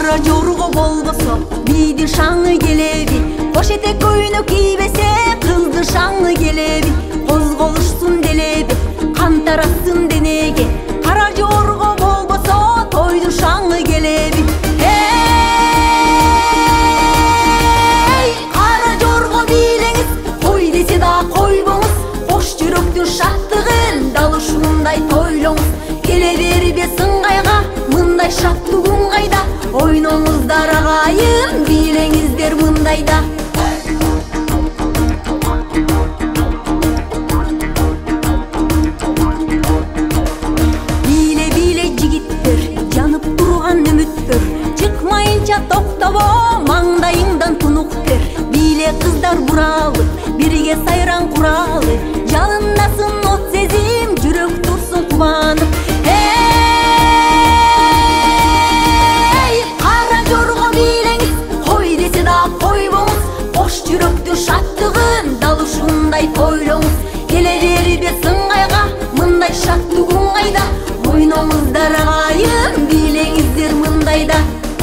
Кара жорго болбосо бийди шаңы келеби, кош этек көйнөк кийбесе кызды шаңы келеби, козголушсун делеби, кан тарасын денеге. Кара жорго болбосо тойду шаңы келеби. Кара жорго бийлеңиз, кой десе да койбоңуз, кош жүрөктүн шаттыгын дал ушундай тойлоңуз. Келе бербе сыңгайга, мындай шаттыгың кайда, ойноңуздар агайын, бийлеңиздер мындайда. Бийле жигиттер, жанып турган үмүттөр, чыкмайынча токтобо, маңдайыңдан тунук тер. Бийле кыздар буралып, бирге сайран куралы, жалындасын от сезим, жүрөк турсун кубанып. Жүрөктүн шаттыгын дал ушундай тойлоңуз. Келе бербе сыңгайга, мындай шаттыгың кайда, ойноңуздар агайын, бийлеңиздер мындайда.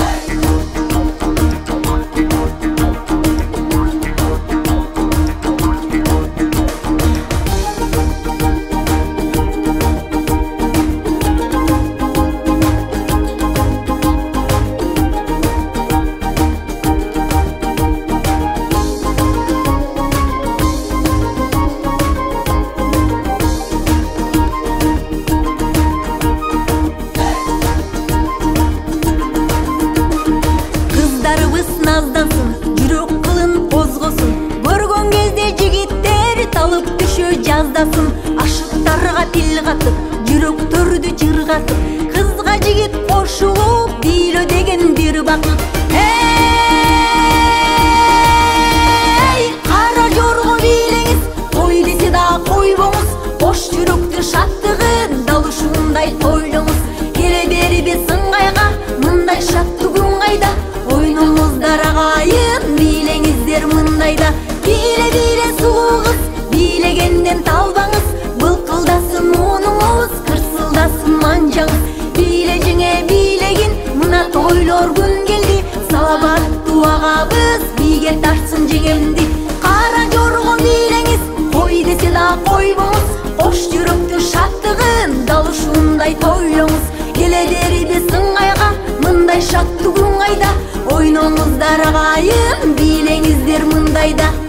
Наздансын, жүрөк кылын козгосун, көргөн кезде жигиттер талып түшө жаздасын. Ашыктарга пил катып, жүрөктөрдү жыргатып, кызга жигит кошулуп, бийлөө деген бир бакыт. Кара жорго бийлеңиз, той десе да койбоңуз, кош жүрөктүн шаттыгын дал ушундай тойлоңуз. Келе бербе сыңгайга, мындай шаттыгың кайда, ойноңуздар агайын, бийлеңиздер мындайда. Бийле сулуу кыз, бийлегенден талбаңыз, былкылдасын муунуңуз, кырсылдасын манжаңыз. Бийле жеңе бийлегин, мына тойлор күн келди, саламаттуу агабыз бийге тартсын жеңемди. Кара жорго бийлеңиз, кой десе да койбоңуз, кош жүрөктүн шаттыгын дал ушундай тойлоңуз. Келе бербе сыңгайга, мындай шаттыгың кайда, ойноңуздар агайын, бийлеңиздер мындайда.